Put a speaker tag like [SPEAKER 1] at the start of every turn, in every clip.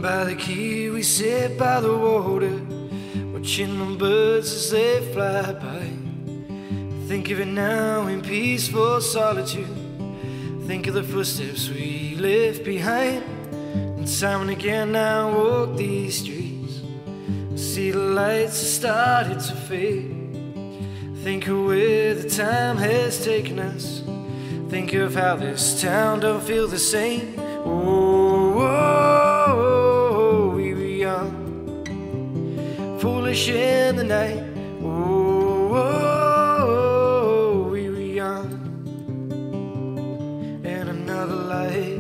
[SPEAKER 1] by the key, we sit by the water, watching the birds as they fly by. Think of it now in peaceful solitude. Think of the footsteps we left behind. And time and again I walk these streets, see the lights have started to fade. Think of where the time has taken us. Think of how this town don't feel the same. Oh, oh, oh, we were young, foolish in the night. Oh, oh, oh, we were young, in another life.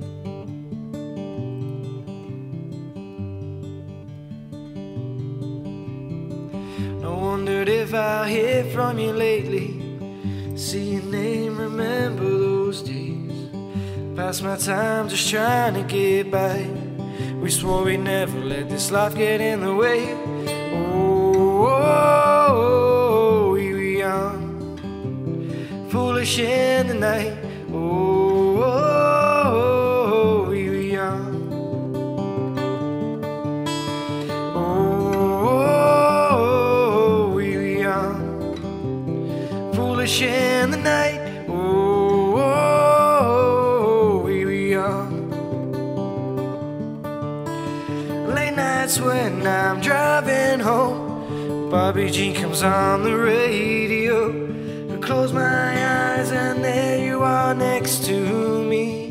[SPEAKER 1] I wondered if I'll hear from you lately. See your name, remember those days. Pass my time just trying to get by. We swore we'd never let this life get in the way. Oh, oh, oh, we were young, foolish in the night. Oh, oh, oh, we were young. Oh, oh, we were young, foolish in the night. Oh, oh, we were young. Late nights when I'm driving home, Bobby Jean comes on the radio. I close my eyes and there you are next to me.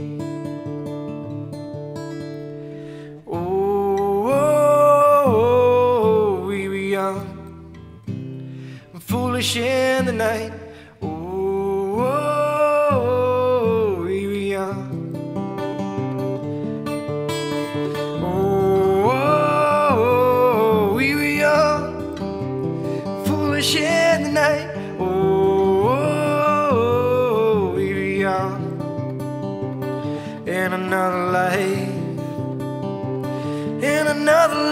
[SPEAKER 1] Oh, oh, oh, we were young, foolish in the night. Oh, oh, oh, we were young. Oh, oh, oh, we were young, foolish in the night. Oh, oh, oh, we were young, in another life, in another life.